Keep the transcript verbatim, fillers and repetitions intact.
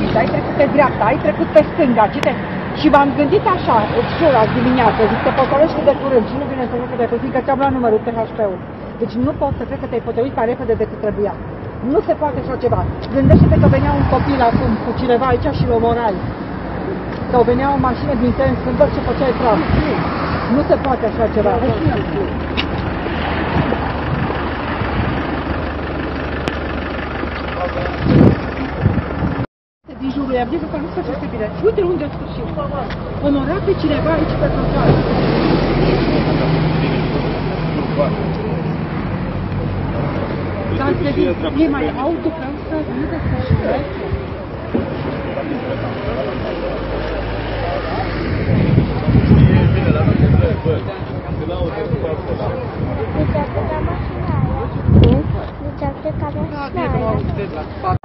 greșit, ai trecut pe dreapta, ai trecut pe stânga, cite. Și m-am gândit așa, jur, azi dimineață, zic, te potolește de curând și nu vine să cred că te-ai fiindcă ți-am luat numărul T H P-ul. Deci nu pot să cred că te-ai potolit mai repede decât trebuia. Nu se poate așa ceva. Gândește-te că venea un copil acum cu cineva aici și l omorai. Sau venea o mașină din tren sâmbăr și făceai praf. Nu se poate așa ceva. Din jurul i-am zis că nu se face bine. Uite unde a sfârșit. Omora pe cineva aici pe trotuar. Dar să vii, e mai auto pe asta, nu te faci. Deci, atâta mașina aia. Deci, atâta mașina aia.